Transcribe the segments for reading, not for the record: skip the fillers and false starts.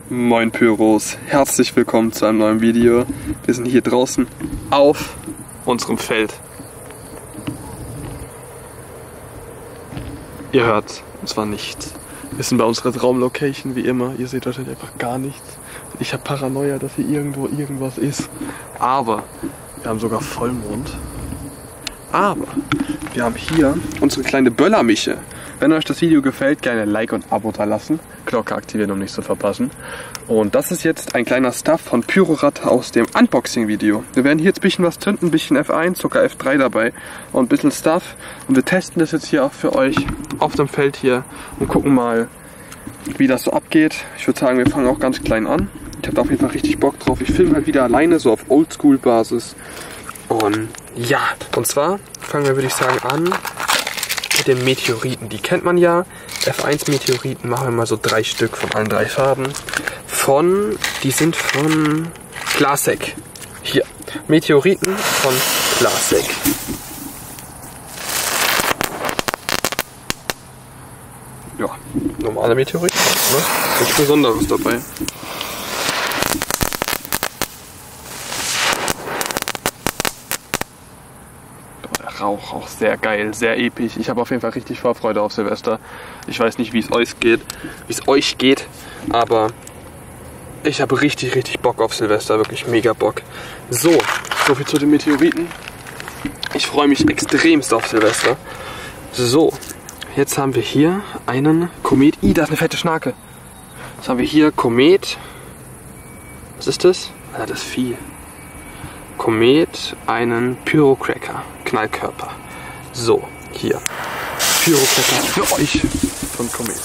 Moin Pyros, herzlich willkommen zu einem neuen Video. Wir sind hier draußen auf unserem Feld. Ihr hört, es war nichts. Wir sind bei unserer Traumlocation wie immer. Ihr seht wahrscheinlich einfach gar nichts. Ich habe Paranoia, dass hier irgendwo irgendwas ist. Aber wir haben sogar Vollmond. Aber wir haben hier unsere kleine Böllermische. Wenn euch das Video gefällt, gerne Like und Abo da lassen. Glocke aktivieren, um nichts zu verpassen. Und das ist jetzt ein kleiner Stuff von Pyrorad aus dem Unboxing-Video. Wir werden hier jetzt ein bisschen was zünden, ein bisschen F1, sogar F3 dabei und ein bisschen Stuff. Und wir testen das jetzt hier auch für euch auf dem Feld hier und gucken mal, wie das so abgeht. Ich würde sagen, wir fangen auch ganz klein an. Ich habe da auf jeden Fall richtig Bock drauf. Ich filme halt wieder alleine, so auf Oldschool-Basis. Und ja, und zwar fangen wir, würde ich sagen, an mit den Meteoriten. Die kennt man ja. F1 Meteoriten machen wir mal so 3 Stück von allen 3 Farben. Die sind von Glasek. Hier, Meteoriten von Glasek. Ja, normale Meteoriten, ne? Nichts Besonderes dabei. Rauch auch sehr geil, sehr episch. Ich habe auf jeden Fall richtig Vorfreude auf Silvester. Ich weiß nicht, wie es euch geht, aber ich habe richtig Bock auf Silvester, wirklich mega Bock. So viel zu den Meteoriten. Ich freue mich extremst auf Silvester. So, jetzt haben wir hier einen Komet. Da ist eine fette Schnake. Jetzt haben wir hier Komet. Was ist das? Ah, das Vieh. Komet, einen Pyrocracker, Knallkörper. So, hier. Pyrocracker für euch von Komet.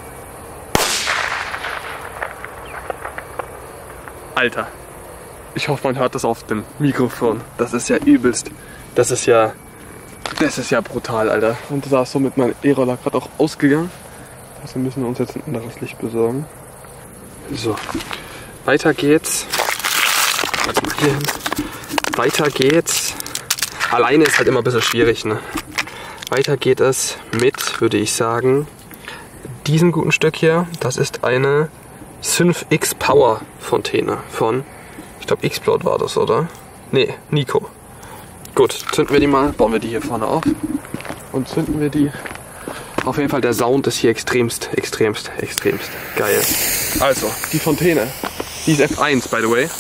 Alter, ich hoffe, man hört das auf dem Mikrofon. Das ist ja übelst. Das ist ja brutal, Alter. Und da ist somit mein E-Roller gerade auch ausgegangen. Also müssen wir uns jetzt ein anderes Licht besorgen. So, weiter geht's. Warte mal hier hin. Weiter geht's. Alleine ist halt immer ein bisschen schwierig, ne? Weiter geht es mit, würde ich sagen, diesem guten Stück hier. Das ist eine Synth-X Power Fontäne von, ich glaube, X-Plot war das, oder? Ne, Nico. Gut, zünden wir die mal, bauen wir die hier vorne auf und zünden wir die. Auf jeden Fall, der Sound ist hier extremst geil. Also, die Fontäne, die ist F1, by the way.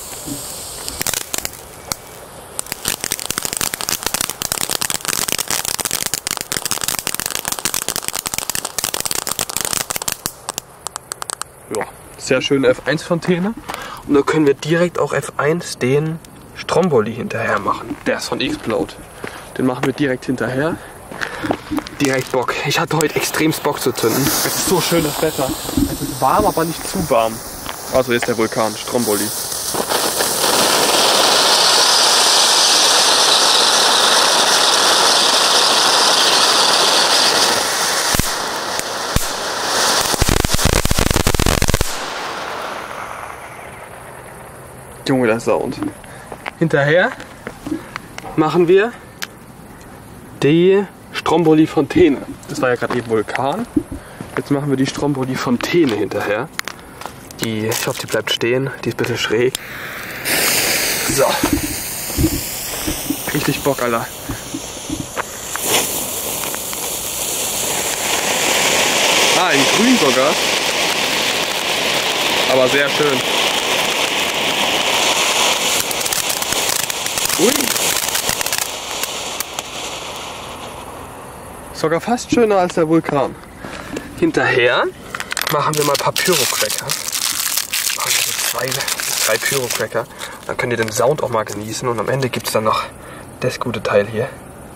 Ja, sehr schöne F1-Fontäne. Und da können wir direkt auch F1 den Stromboli hinterher machen. Der ist von X-Plot. Den machen wir direkt hinterher. Direkt Bock. Ich hatte heute extremst Bock zu zünden. Es ist so schönes Wetter. Es ist warm, aber nicht zu warm. Also hier ist der Vulkan, Stromboli. Junge, der Sound. Hinterher machen wir die Stromboli Fontäne. Das war ja gerade eben Vulkan. Jetzt machen wir die Stromboli Fontäne hinterher. Ich hoffe, die bleibt stehen. Die ist ein bisschen schräg. So. Richtig Bock, Alter. In grün sogar. Aber sehr schön. Ui. Sogar fast schöner als der Vulkan. Hinterher machen wir mal ein paar Pyrocracker. Machen wir so 3 Pyrocracker. Dann könnt ihr den Sound auch mal genießen. Und am Ende gibt es dann noch das gute Teil hier.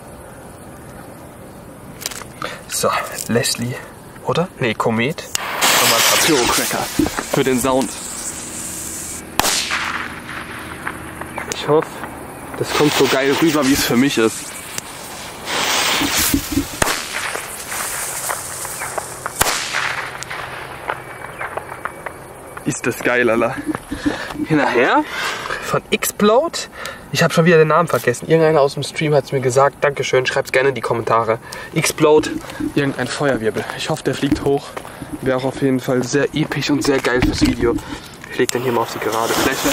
So, Leslie, oder? Ne, Komet. Nochmal ein paar Pyrocracker für den Sound. Ich hoffe, das kommt so geil rüber, wie es für mich ist. Ist das geil, Alter. Hinterher von Explode. Ich habe schon wieder den Namen vergessen. Irgendeiner aus dem Stream hat es mir gesagt. Dankeschön, schreibt es gerne in die Kommentare. Explode, irgendein Feuerwirbel. Ich hoffe, der fliegt hoch. Wäre auch auf jeden Fall sehr episch und sehr geil fürs Video. Ich lege den hier mal auf die gerade Fläche.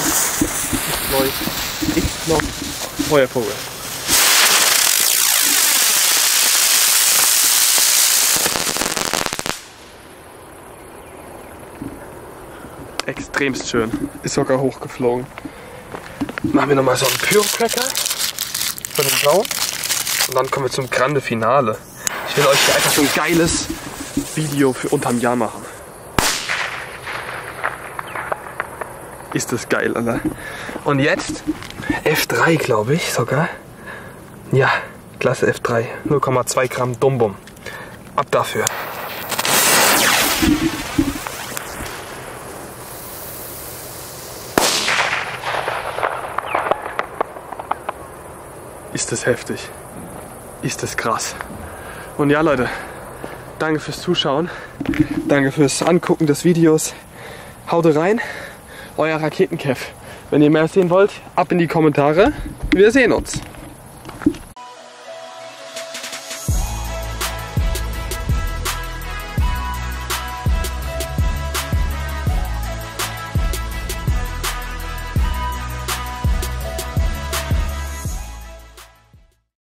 Explode, Feuervogel. Extremst schön. Ist sogar hochgeflogen. Machen wir nochmal so einen Pyro-Cracker von den blauen. Und dann kommen wir zum Grande Finale. Ich will euch hier einfach so ein geiles Video für unterm Jahr machen. Ist das geil, Alter. Und jetzt F3, glaube ich sogar. Ja, Klasse F3. 0,2 Gramm Dumbum. Ab dafür. Ist das heftig. Ist das krass. Und ja, Leute, danke fürs Zuschauen. Danke fürs Angucken des Videos. Haut rein. Euer Raketenkev. Wenn ihr mehr sehen wollt, ab in die Kommentare. Wir sehen uns.